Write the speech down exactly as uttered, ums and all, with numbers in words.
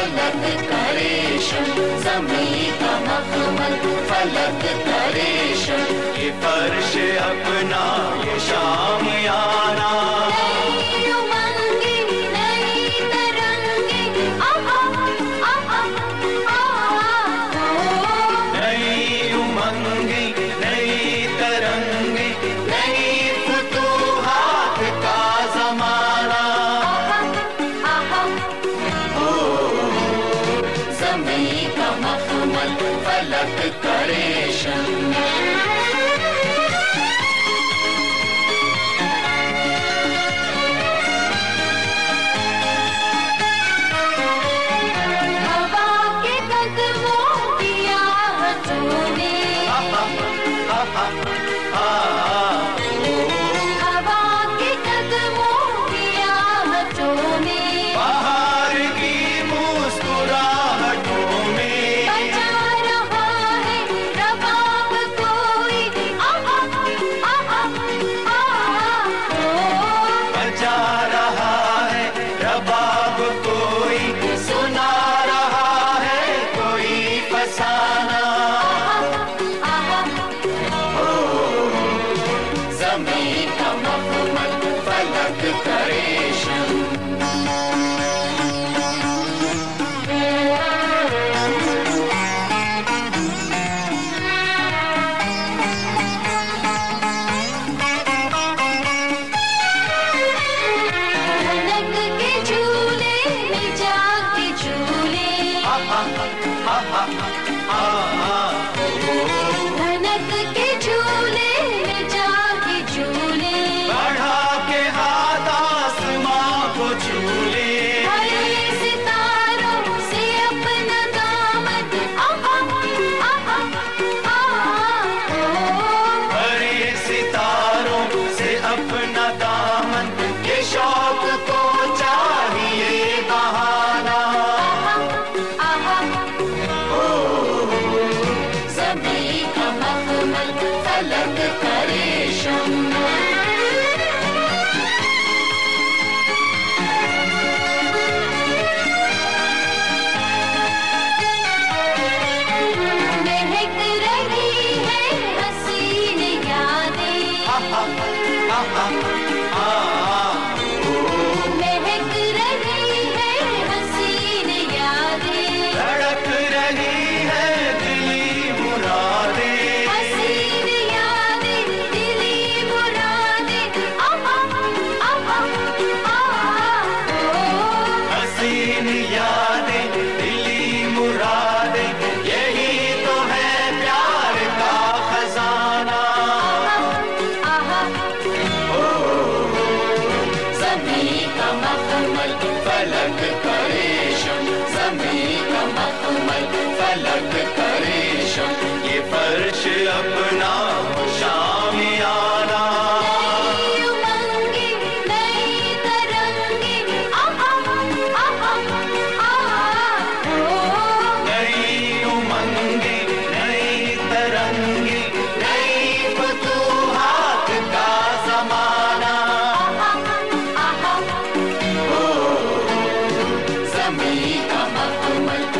फलक का रेशम, ज़मीं का मखमल, फलक का रेशम, ये फर्श अपना ये शामियाना। नई उमंगे नई तरंगे, आहा आहा आहा, नई उमंगे नई तरंगे, नई फुतूहात का ज़माना। आहा आहा, ज़मीं का मखमल, फलक का रेशम। ज़मीं का मखमल, फलक का रेशम। धनक के झूले में जाके झूले, धनक के झूले में जाके झूले, बढ़ा के हाथ आसमां को झूले, भरे सितारों से अपना दामन, आहा आहा आहा, भरे सितारों से अपना दामन, ये शौक को चाहिए बहाना। आहा ज़मीं का मखमल, फलक का रेशम। महक रही है हसीन यादें, महक रही है हसीन यादें, धड़क रही है दिली मुरादें, हसीन यादें दिली मुरादें, आहा आहा आहा, हसीन यादें दिली मुरादें, यही तो है प्यार का खजाना। आहा ज़मीं का मखमल, फलक का रेशम, ज़मीं का मखमल, फलक का रेशम, ये फर्श अपना शामियाना। नई उमंगे नई तरंगे, आहा आहा आहा, नई उमंगे नई तरंगे, नई फुतूहात का ज़माना। आहा आहा, ज़मीं का मखमल,